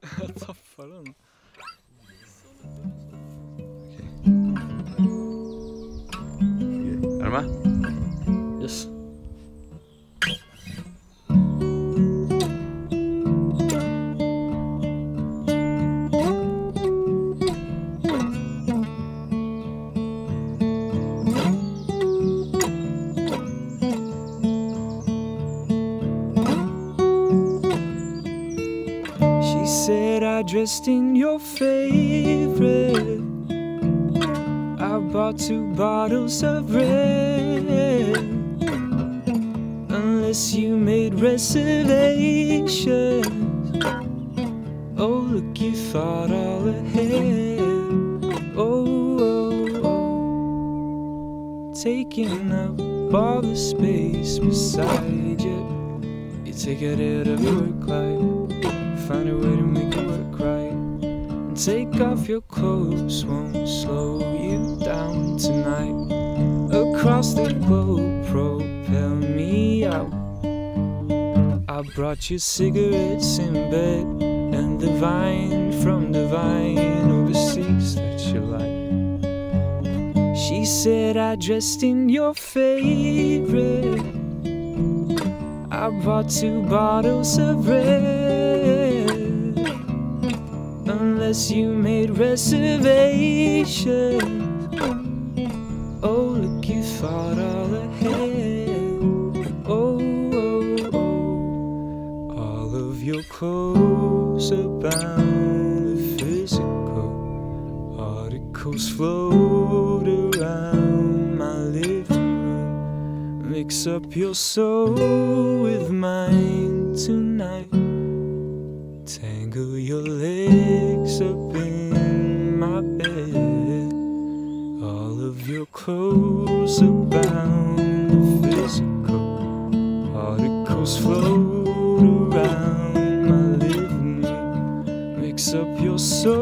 Jag tappar den. Okej. Är du med? Yes. She said I dressed in your favorite. I bought 2 bottles of red. Unless you made reservations. Oh, look, you thought all ahead. Oh, oh, oh. Taking up all the space beside you. You take it out of your work life. Find a way to make it work right. And take off your clothes won't slow you down tonight. Across the globe, propel me out. I brought you cigarettes in bed, and the vine from the vine overseas that you like. She said I dressed in your favorite. I bought 2 bottles of red. Unless you made reservations. Oh, look, you thought all ahead. Oh, oh, oh. All of your clothes are bound to physical. Articles float around my living room. Mix up your soul with mine tonight. Tangle your legs up in my bed. All of your clothes are bound to physical. Articles float around my living room. Mix up your soul